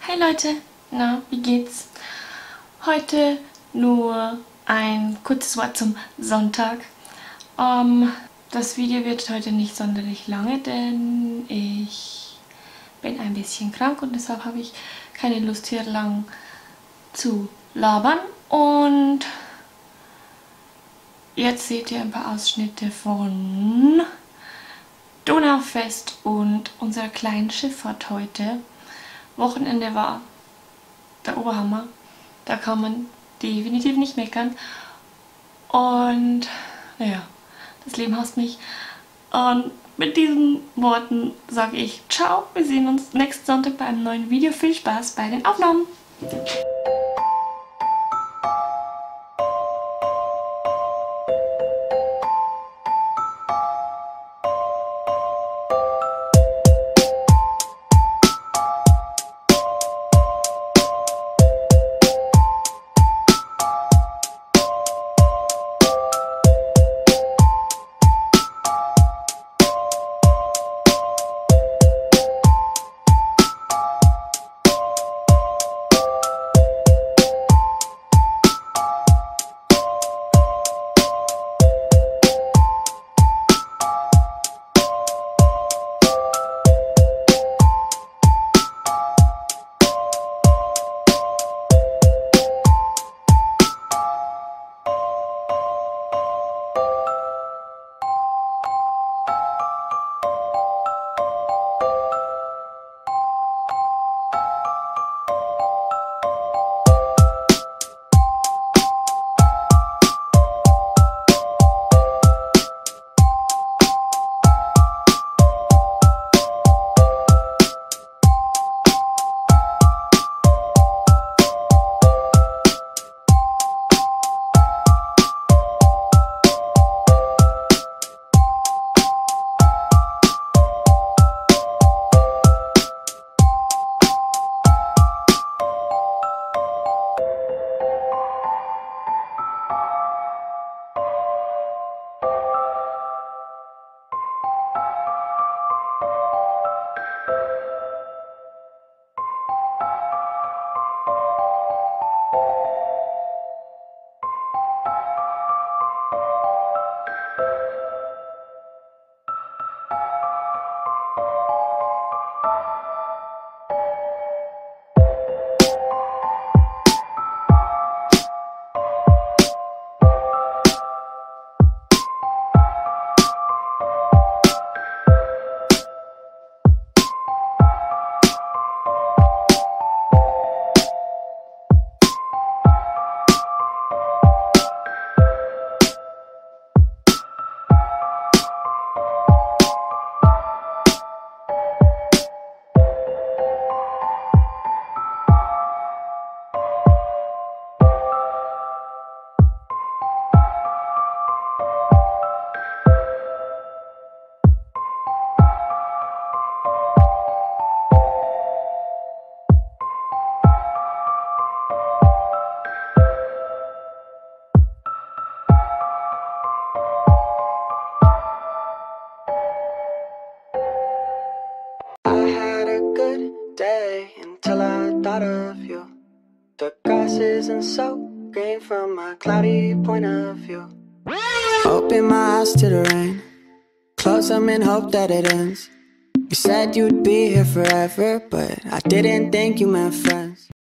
Hi Leute, na, wie geht's? Heute nur ein kurzes Wort zum Sonntag. Das Video wird heute nicht sonderlich lange, denn ich bin ein bisschen krank und deshalb habe ich keine Lust hier lang zu labern. Und jetzt seht ihr ein paar Ausschnitte von Donaufest und unserer kleinen Schifffahrt heute. Wochenende war der Oberhammer. Da kann man definitiv nicht meckern. Und naja, das Leben hasst mich. Und mit diesen Worten sage ich ciao. Wir sehen uns nächsten Sonntag bei einem neuen Video. Viel Spaß bei den Aufnahmen. Until I thought of you. The grass isn't so green from my cloudy point of view. Open my eyes to the rain, close them and hope that it ends. You said you'd be here forever, but I didn't think you meant friends.